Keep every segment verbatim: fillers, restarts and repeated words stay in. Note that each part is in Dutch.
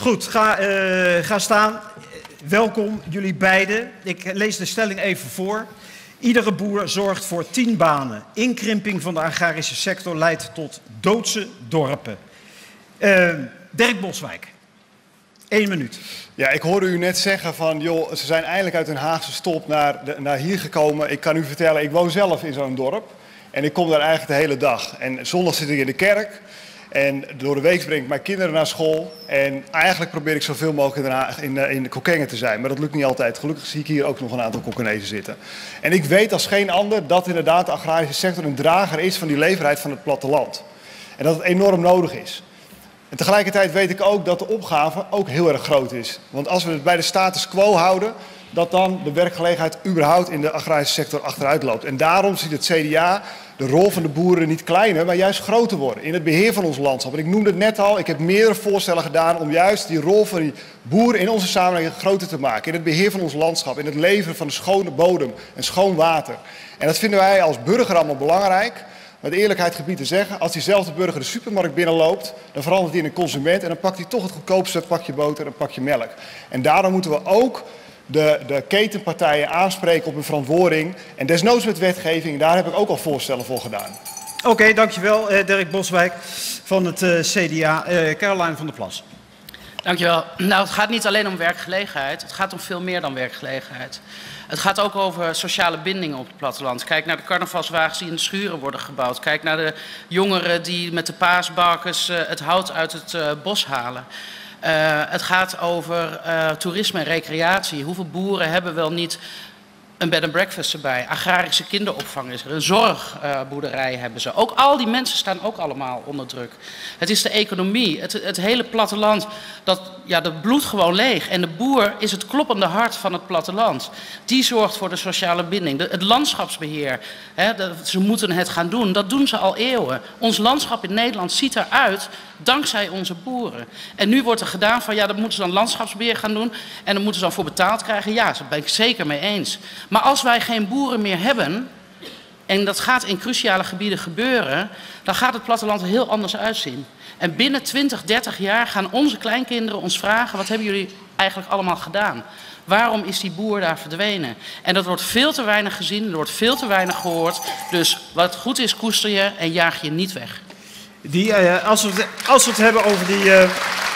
Goed, ga, uh, ga staan. Welkom, jullie beiden. Ik lees de stelling even voor. Iedere boer zorgt voor tien banen. Inkrimping van de agrarische sector leidt tot doodse dorpen. Uh, Dirk Boswijk, één minuut. Ja, ik hoorde u net zeggen van, joh, ze zijn eindelijk uit een Haagse stop naar, de, naar hier gekomen. Ik kan u vertellen, ik woon zelf in zo'n dorp en ik kom daar eigenlijk de hele dag. En zondag zit ik in de kerk en door de week breng ik mijn kinderen naar school. En eigenlijk probeer ik zoveel mogelijk in, Haag, in, in de Kockengen te zijn, maar dat lukt niet altijd. Gelukkig zie ik hier ook nog een aantal Kockennezen zitten. En ik weet als geen ander dat inderdaad de agrarische sector een drager is van die leefbaarheid van het platteland. En dat het enorm nodig is. En tegelijkertijd weet ik ook dat de opgave ook heel erg groot is. Want als we het bij de status quo houden, dat dan de werkgelegenheid überhaupt in de agrarische sector achteruit loopt. En daarom ziet het C D A de rol van de boeren niet kleiner, maar juist groter worden in het beheer van ons landschap. En ik noemde het net al, ik heb meerdere voorstellen gedaan om juist die rol van die boeren in onze samenleving groter te maken. In het beheer van ons landschap, in het leveren van een schone bodem en schoon water. En dat vinden wij als burger allemaal belangrijk. Met eerlijkheid gebied te zeggen, als diezelfde burger de supermarkt binnenloopt, dan verandert hij in een consument en dan pakt hij toch het goedkoopste pakje boter en een pakje melk. En daarom moeten we ook de, de ketenpartijen aanspreken op hun verantwoording en desnoods met wetgeving. Daar heb ik ook al voorstellen voor gedaan. Oké, okay, dankjewel uh, Dirk Boswijk van het uh, C D A. Uh, Caroline van der Plas. Dankjewel. Nou, het gaat niet alleen om werkgelegenheid, het gaat om veel meer dan werkgelegenheid. Het gaat ook over sociale bindingen op het platteland. Kijk naar de carnavalswagens die in de schuren worden gebouwd. Kijk naar de jongeren die met de paasbalkens uh, het hout uit het uh, bos halen. Uh, het gaat over uh, toerisme en recreatie. Hoeveel boeren hebben wel niet een bed and breakfast erbij? Agrarische kinderopvang is er. Een zorgboerderij uh, hebben ze. Ook al die mensen staan ook allemaal onder druk. Het is de economie. Het, het hele platteland, dat, ja, dat bloedt gewoon leeg. En de boer is het kloppende hart van het platteland. Die zorgt voor de sociale binding. De, het landschapsbeheer. Hè, de, ze moeten het gaan doen. Dat doen ze al eeuwen. Ons landschap in Nederland ziet eruit dankzij onze boeren. En nu wordt er gedaan van, ja, dat moeten ze dan landschapsbeheer gaan doen. En dan moeten ze dan voor betaald krijgen. Ja, daar ben ik zeker mee eens. Maar als wij geen boeren meer hebben, en dat gaat in cruciale gebieden gebeuren, dan gaat het platteland er heel anders uitzien. En binnen twintig, dertig jaar gaan onze kleinkinderen ons vragen, wat hebben jullie eigenlijk allemaal gedaan? Waarom is die boer daar verdwenen? En dat wordt veel te weinig gezien, er wordt veel te weinig gehoord. Dus wat goed is, koester je en jaag je niet weg. Die, uh, als, we het, als we het hebben over die, uh,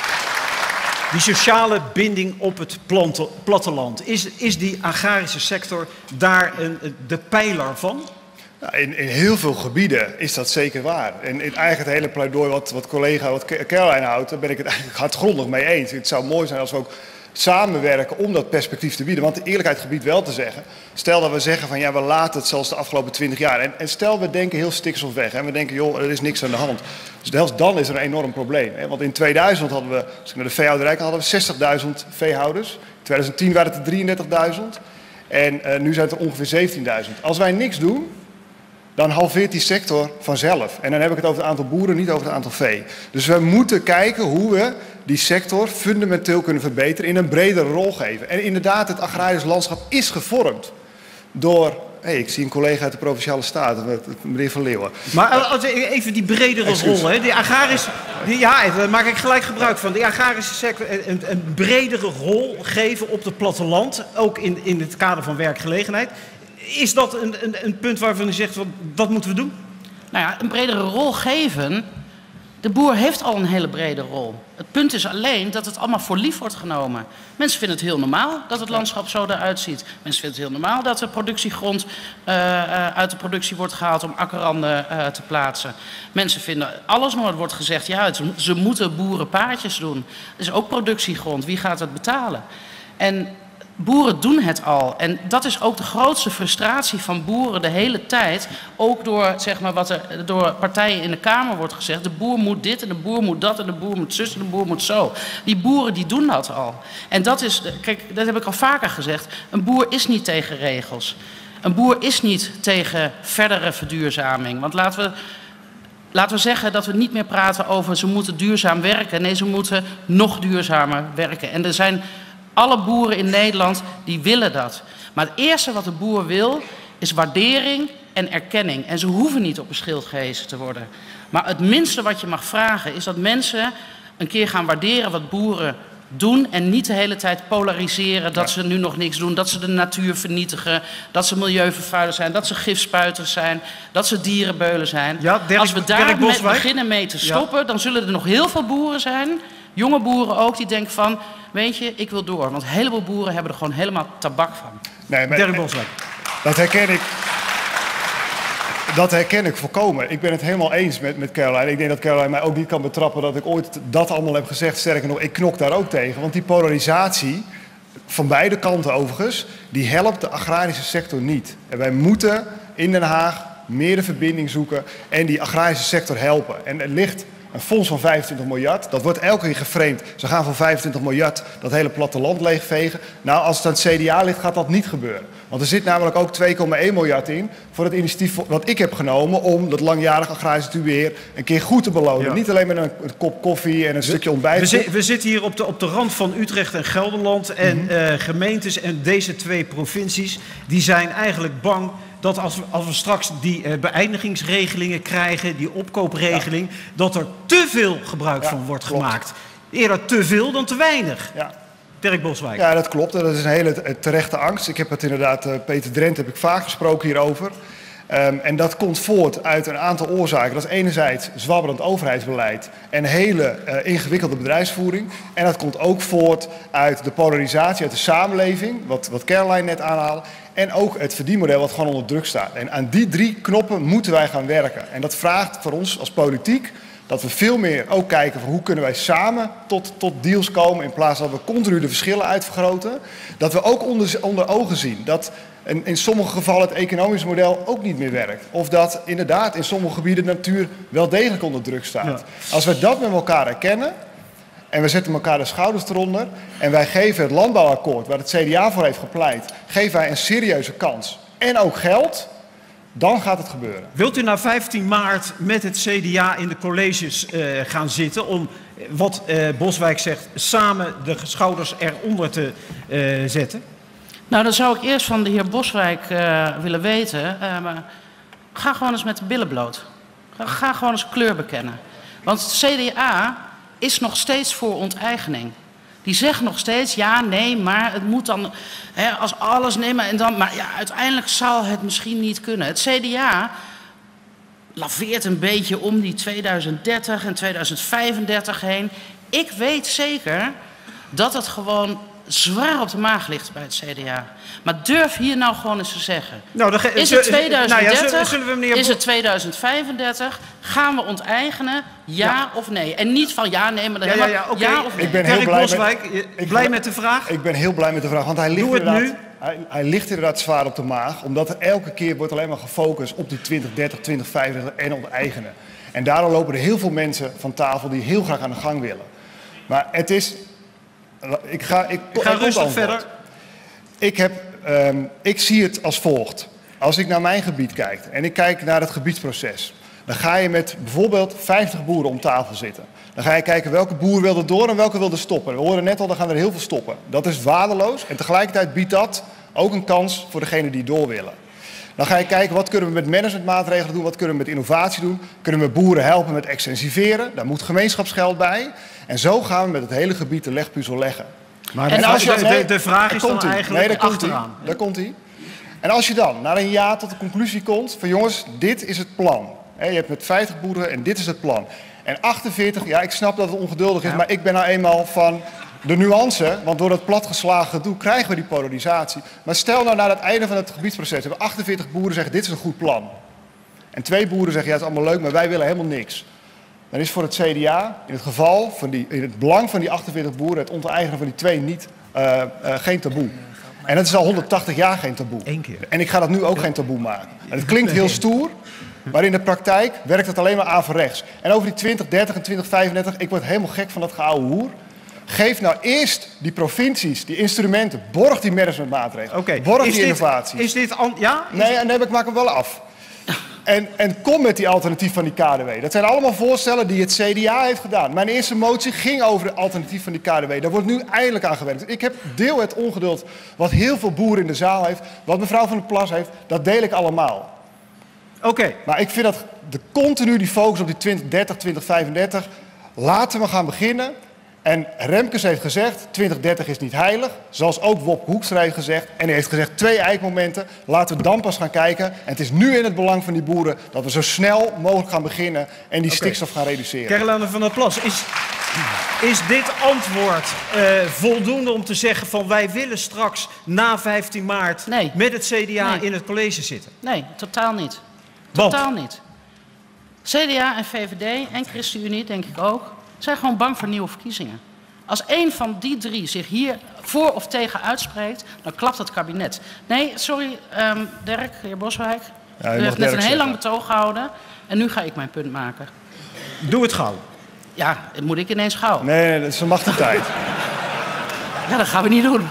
die sociale binding op het platteland, is, is die agrarische sector daar een, de pijler van? Nou, in, in heel veel gebieden is dat zeker waar. En in eigenlijk het hele pleidooi wat, wat collega wat Caroline houdt, daar ben ik het eigenlijk hardgrondig mee eens. Het zou mooi zijn als we ook samenwerken om dat perspectief te bieden. Want de eerlijkheid gebied wel te zeggen. Stel dat we zeggen van ja, we laten het zoals de afgelopen twintig jaar. En, en stel we denken heel stikstofweg. En we denken joh, er is niks aan de hand. Dus zelfs dan is er een enorm probleem. Hè? Want in tweeduizend hadden we, als ik naar de veehouderij kijkt, hadden we zestigduizend veehouders. In tweeduizend tien waren het er drieëndertigduizend. En uh, nu zijn het er ongeveer zeventienduizend. Als wij niks doen, dan halveert die sector vanzelf. En dan heb ik het over het aantal boeren, niet over het aantal vee. Dus we moeten kijken hoe we die sector fundamenteel kunnen verbeteren, in een bredere rol geven. En inderdaad, het agrarisch landschap is gevormd door, hey, ik zie een collega uit de Provinciale Staten, meneer Van Leeuwen. Maar als we even die bredere Excuse. rol, hè, die agrarische, die, ja, daar maak ik gelijk gebruik van. Die agrarische sector een, een bredere rol geven op het platteland, ook in, in het kader van werkgelegenheid. Is dat een, een, een punt waarvan u zegt, wat, dat moeten we doen? Nou ja, een bredere rol geven. De boer heeft al een hele brede rol. Het punt is alleen dat het allemaal voor lief wordt genomen. Mensen vinden het heel normaal dat het landschap zo eruit ziet. Mensen vinden het heel normaal dat de productiegrond uh, uh, uit de productie wordt gehaald om akkerranden uh, te plaatsen. Mensen vinden alles nog, het wordt gezegd, ja, ze, ze moeten boerenpaardjes doen. Dat is ook productiegrond, wie gaat het betalen? En boeren doen het al. En dat is ook de grootste frustratie van boeren de hele tijd. Ook door, zeg maar, wat er door partijen in de Kamer wordt gezegd. De boer moet dit en de boer moet dat en de boer moet zus en de boer moet zo. Die boeren die doen dat al. En dat is, kijk, dat heb ik al vaker gezegd. Een boer is niet tegen regels. Een boer is niet tegen verdere verduurzaming. Want laten we, laten we zeggen dat we niet meer praten over ze moeten duurzaam werken. Nee, ze moeten nog duurzamer werken. En er zijn alle boeren in Nederland die willen dat. Maar het eerste wat de boer wil is waardering en erkenning. En ze hoeven niet op een schild gehezen te worden. Maar het minste wat je mag vragen is dat mensen een keer gaan waarderen wat boeren doen en niet de hele tijd polariseren dat ja. ze nu nog niks doen, dat ze de natuur vernietigen, dat ze milieuvervuilers zijn, dat ze gifspuiters zijn, dat ze dierenbeulen zijn. Ja, Dirk, Als we daar met beginnen mee te stoppen, ja. dan zullen er nog heel veel boeren zijn, jonge boeren ook, die denken van, weet je, ik wil door. Want een heleboel boeren hebben er gewoon helemaal tabak van. Nee, maar, Dirk Boswijk. Dat herken ik. Dat herken ik volkomen. Ik ben het helemaal eens met, met Caroline. Ik denk dat Caroline mij ook niet kan betrappen dat ik ooit dat allemaal heb gezegd. Sterker nog, ik knok daar ook tegen. Want die polarisatie, van beide kanten overigens, die helpt de agrarische sector niet. En wij moeten in Den Haag meer de verbinding zoeken en die agrarische sector helpen. En er ligt een fonds van vijfentwintig miljard. Dat wordt elke keer geframed. Ze gaan van vijfentwintig miljard dat hele platteland leegvegen. Nou, als het aan het C D A ligt, gaat dat niet gebeuren. Want er zit namelijk ook twee komma één miljard in voor het initiatief wat ik heb genomen om dat langjarig agrarisch natuurbeheer een keer goed te belonen. Ja. Niet alleen met een, een kop koffie en een we, stukje ontbijt. We, zi we zitten hier op de, op de rand van Utrecht en Gelderland. En mm-hmm. uh, gemeentes en deze twee provincies die zijn eigenlijk bang dat als we, als we straks die uh, beëindigingsregelingen krijgen, die opkoopregeling, ja. dat er te veel gebruik ja, van wordt klopt. gemaakt. Eerder te veel dan te weinig. Ja. Dirk Boswijk. Ja, dat klopt. Dat is een hele terechte angst. Ik heb het inderdaad, uh, Peter Drent heb ik vaak gesproken hierover. Um, en dat komt voort uit een aantal oorzaken. Dat is enerzijds zwabberend overheidsbeleid en hele uh, ingewikkelde bedrijfsvoering. En dat komt ook voort uit de polarisatie uit de samenleving, wat, wat Caroline net aanhaalde. En ook het verdienmodel wat gewoon onder druk staat. En aan die drie knoppen moeten wij gaan werken. En dat vraagt voor ons als politiek dat we veel meer ook kijken van hoe kunnen wij samen tot, tot deals komen in plaats van dat we continu de verschillen uitvergroten. Dat we ook onder, onder ogen zien dat in, in sommige gevallen het economisch model ook niet meer werkt. Of dat inderdaad in sommige gebieden de natuur wel degelijk onder druk staat. Ja. Als we dat met elkaar erkennen en we zetten elkaar de schouders eronder en wij geven het landbouwakkoord waar het C D A voor heeft gepleit, geven wij een serieuze kans en ook geld, dan gaat het gebeuren. Wilt u na vijftien maart met het C D A in de colleges uh, gaan zitten om, wat uh, Boswijk zegt, samen de schouders eronder te uh, zetten? Nou, dan zou ik eerst van de heer Boswijk uh, willen weten, uh, maar ga gewoon eens met de billen bloot. Ga, ga gewoon eens kleur bekennen. Want het C D A is nog steeds voor onteigening. Die zeggen nog steeds, ja, nee, maar het moet dan, hè, als alles nemen en dan, maar ja, uiteindelijk zal het misschien niet kunnen. Het C D A laveert een beetje om die tweeduizend dertig en tweeduizend vijfendertig heen. Ik weet zeker dat het gewoon zwaar op de maag ligt bij het C D A. Maar durf hier nou gewoon eens te zeggen. Nou, dan is het tweeduizend dertig, nou ja, zullen, zullen we meneer... is het tweeduizend vijfendertig, gaan we onteigenen, ja, ja of nee? En niet van ja, nee, maar dan ja, ja, ja, okay. ja of nee. Ik ben heel blij, Boswijk, met, ik blij met de vraag? Ik ben heel blij met de vraag, want hij ligt, inderdaad, hij, hij ligt inderdaad zwaar op de maag. Omdat er elke keer wordt alleen maar gefocust op die twintig dertig, twintig vijfendertig en onteigenen. En daardoor lopen er heel veel mensen van tafel die heel graag aan de gang willen. Maar het is... Ik ga, ik, ik ga rustig antwoord. verder. Ik, heb, um, ik zie het als volgt. Als ik naar mijn gebied kijk en ik kijk naar het gebiedsproces, dan ga je met bijvoorbeeld vijftig boeren om tafel zitten. Dan ga je kijken welke boer wil er door en welke wil er stoppen. We horen net al, dan gaan er heel veel stoppen. Dat is waardeloos en tegelijkertijd biedt dat ook een kans voor degenen die door willen. Dan ga je kijken wat kunnen we met managementmaatregelen doen, wat kunnen we met innovatie doen. Kunnen we boeren helpen met extensiveren, daar moet gemeenschapsgeld bij. En zo gaan we met het hele gebied de legpuzzel leggen. Maar en als je, de, de, de vraag is dan eigenlijk nee, daar achteraan. Komt daar komt hij. En als je dan na een jaar tot de conclusie komt van jongens, dit is het plan. Je hebt met vijftig boeren en dit is het plan. En achtenveertig, ja ik snap dat het ongeduldig is, ja. maar ik ben nou eenmaal van de nuance, want door dat platgeslagen gedoe krijgen we die polarisatie. Maar stel nou naar het einde van het gebiedsproces, hebben achtenveertig boeren zeggen dit is een goed plan. En twee boeren zeggen ja het is allemaal leuk, maar wij willen helemaal niks. Dan is voor het C D A in het geval van die, in het belang van die achtenveertig boeren het onteigenen van die twee niet, uh, uh, geen taboe. En dat is al honderdtachtig jaar geen taboe. Eén keer. En ik ga dat nu ook geen taboe maken. En het klinkt heel stoer, maar in de praktijk werkt het alleen maar averechts. En over die twintig dertig en twintig vijfendertig, ik word helemaal gek van dat geouwe hoer. Geef nou eerst die provincies, die instrumenten, borg die managementmaatregelen, okay. borg die innovaties. Is dit, ja? Is nee, nee, ik maak hem wel af. En, en kom met die alternatief van die K D W. Dat zijn allemaal voorstellen die het C D A heeft gedaan. Mijn eerste motie ging over de alternatief van die K D W. Daar wordt nu eindelijk aan gewerkt. Ik heb deel het ongeduld wat heel veel boeren in de zaal heeft, wat mevrouw Van der Plas heeft, dat deel ik allemaal. Oké. Okay. Maar ik vind dat de continu die focus op die twintig dertig, twintig vijfendertig, laten we gaan beginnen. En Remkes heeft gezegd, twintig dertig is niet heilig. Zoals ook Wopke Hoekstra heeft gezegd. En hij heeft gezegd, twee eikmomenten. Laten we dan pas gaan kijken. En het is nu in het belang van die boeren dat we zo snel mogelijk gaan beginnen en die okay. stikstof gaan reduceren. Caroline van der Plas, is, is dit antwoord uh, voldoende om te zeggen van wij willen straks na vijftien maart nee. met het C D A nee. in het college zitten? Nee, totaal niet. Want? Totaal niet. C D A en V V D en ChristenUnie, denk ik ook, zijn gewoon bang voor nieuwe verkiezingen. Als één van die drie zich hier voor of tegen uitspreekt, dan klapt het kabinet. Nee, sorry, um, Dirk, heer Boswijk. Ja, U u heeft net Dirk een heel zeggen. lang betoog gehouden en nu ga ik mijn punt maken. Doe het gauw. Ja, dat moet ik ineens gauw. Nee, nee, dat is een machtige tijd. Ja, dat gaan we niet doen.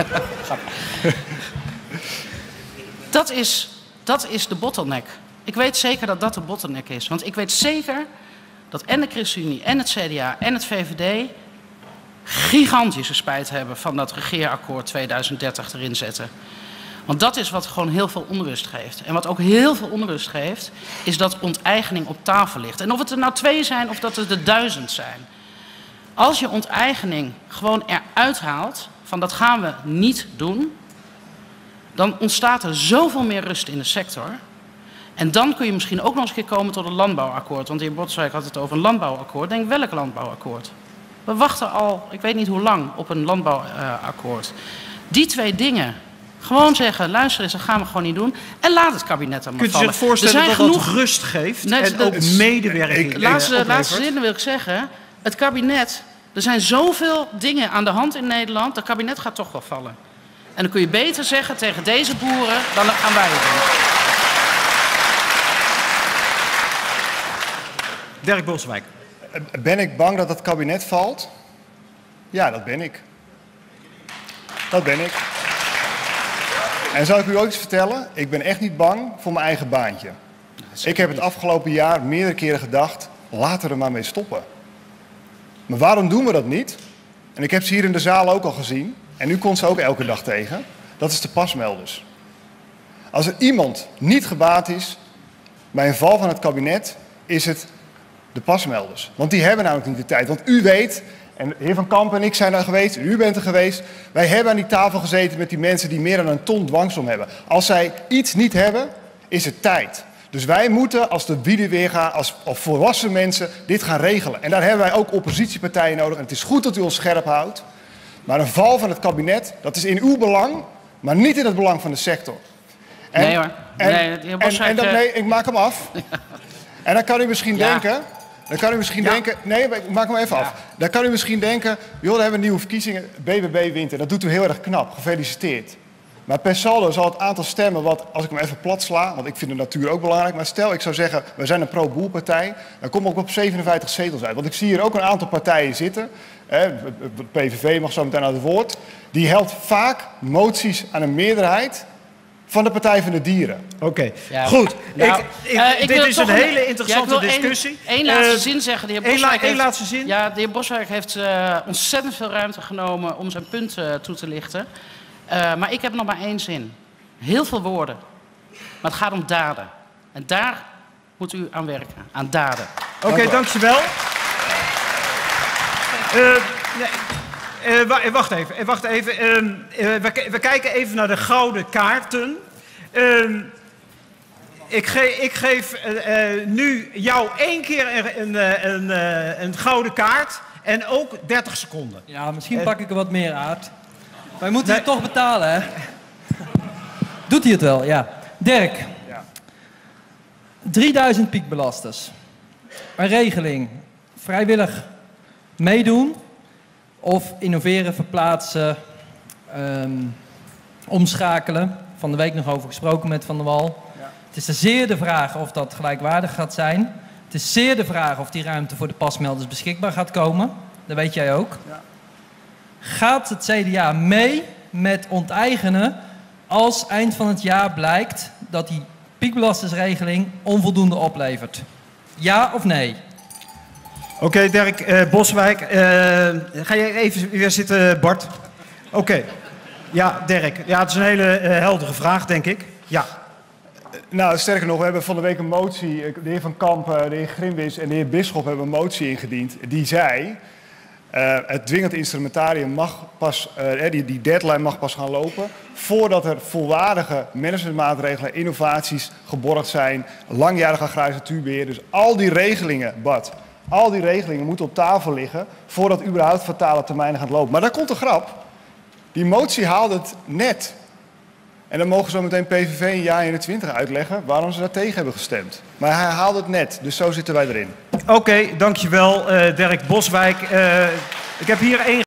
dat, is, dat is de bottleneck. Ik weet zeker dat dat de bottleneck is. Want ik weet zeker dat en de ChristenUnie en het C D A en het V V D gigantische spijt hebben van dat regeerakkoord tweeduizend dertig erin zetten. Want dat is wat gewoon heel veel onrust geeft. En wat ook heel veel onrust geeft, is dat onteigening op tafel ligt. En of het er nou twee zijn of dat het er duizend zijn. Als je onteigening gewoon eruit haalt, van dat gaan we niet doen, dan ontstaat er zoveel meer rust in de sector. En dan kun je misschien ook nog eens een keer komen tot een landbouwakkoord. Want de heer Boswijk had het over een landbouwakkoord. Denk welk landbouwakkoord? We wachten al, ik weet niet hoe lang, op een landbouwakkoord. Die twee dingen, gewoon zeggen, luister eens, dat gaan we gewoon niet doen. En laat het kabinet dan maar Kunt u vallen. zich voorstellen dat genoeg... dat rust geeft Nee, en dat... ook medewerking Ik, laatste, uh, laatste zin wil ik zeggen, het kabinet, er zijn zoveel dingen aan de hand in Nederland, het kabinet gaat toch wel vallen. En dan kun je beter zeggen tegen deze boeren, dan gaan wij het doen. Dirk Boswijk. Ben ik bang dat het kabinet valt? Ja, dat ben ik. Dat ben ik. En zal ik u ook iets vertellen? Ik ben echt niet bang voor mijn eigen baantje. Ik heb het afgelopen jaar meerdere keren gedacht, laten we er maar mee stoppen. Maar waarom doen we dat niet? En ik heb ze hier in de zaal ook al gezien. En u komt ze ook elke dag tegen. Dat is de pasmelders. Als er iemand niet gebaat is bij een val van het kabinet, is het de pasmelders. Want die hebben namelijk niet de tijd. Want u weet, en de heer Van Kampen en ik zijn er geweest, u bent er geweest. Wij hebben aan die tafel gezeten met die mensen die meer dan een ton dwangsom hebben. Als zij iets niet hebben, is het tijd. Dus wij moeten als de wielen weer gaan, als, als volwassen mensen, dit gaan regelen. En daar hebben wij ook oppositiepartijen nodig. En het is goed dat u ons scherp houdt. Maar een val van het kabinet, dat is in uw belang, maar niet in het belang van de sector. En, nee hoor. En, nee, de heer en, en dat, nee, ik maak hem af. En dan kan u misschien ja. denken... Dan kan u misschien ja. denken... Nee, ik maak hem even ja. af. Dan kan u misschien denken... joh, we hebben nieuwe verkiezingen. B B B wint. En dat doet u heel erg knap. Gefeliciteerd. Maar per saldo zal het aantal stemmen... wat, als ik hem even plat sla... want ik vind de natuur ook belangrijk... maar stel, ik zou zeggen... we zijn een pro-boerpartij... dan kom ik op zevenenvijftig zetels uit. Want ik zie hier ook een aantal partijen zitten... Hè, P V V mag zo meteen aan het woord... die helpt vaak moties aan een meerderheid... van de Partij van de Dieren. Oké, okay. Ja. Goed. Nou, ik, ik, uh, ik dit is een een hele interessante ja, ik wil discussie. Eén laatste uh, zin zeggen. De heer Eén Boswijk la, heeft, laatste zin? Ja, de heer Boswijk heeft uh, ontzettend veel ruimte genomen om zijn punt uh, toe te lichten. Uh, maar ik heb nog maar één zin. Heel veel woorden. Maar het gaat om daden. En daar moet u aan werken. Aan daden. Oké, okay, dankjewel. Uh, nee. Uh, wacht even, wacht even. Uh, uh, we, we kijken even naar de gouden kaarten. Uh, ik, ge ik geef uh, uh, nu jou één keer een, een, een, uh, een gouden kaart en ook dertig seconden. Ja, misschien pak ik er wat meer uit. Wij moeten nee. het toch betalen, hè? Doet hij het wel, ja. Dirk. Ja. drieduizend piekbelasters. Een regeling. Vrijwillig meedoen. Of innoveren, verplaatsen, um, omschakelen. Van de week nog over gesproken met Van der Wal. Ja. Het is zeer de vraag of dat gelijkwaardig gaat zijn. Het is zeer de vraag of die ruimte voor de pasmelders beschikbaar gaat komen. Dat weet jij ook. Ja. Gaat het C D A mee met onteigenen als eind van het jaar blijkt dat die piekbelastersregeling onvoldoende oplevert? Ja of nee? Oké, okay, Dirk uh, Boswijk. Uh, ga je even weer zitten, Bart? Oké. Okay. Ja, Dirk. Ja, het is een hele uh, heldere vraag, denk ik. Ja. Nou, sterker nog, we hebben van de week een motie. De heer Van Kampen, de heer Grimwis en de heer Bisschop hebben een motie ingediend. Die zei, Uh, het dwingend instrumentarium mag pas, uh, die, die deadline mag pas gaan lopen voordat er volwaardige managementmaatregelen, innovaties geborgd zijn, langjarig agrarische natuurbeheer. Dus al die regelingen, Bart, al die regelingen moeten op tafel liggen voordat überhaupt fatale termijnen gaan lopen. Maar daar komt de grap. Die motie haalde het net. En dan mogen zo meteen P V V in jaar eenentwintig uitleggen waarom ze daar tegen hebben gestemd. Maar hij haalde het net, dus zo zitten wij erin. Oké, okay, dankjewel uh, Dirk Boswijk. Uh, ik heb hier één...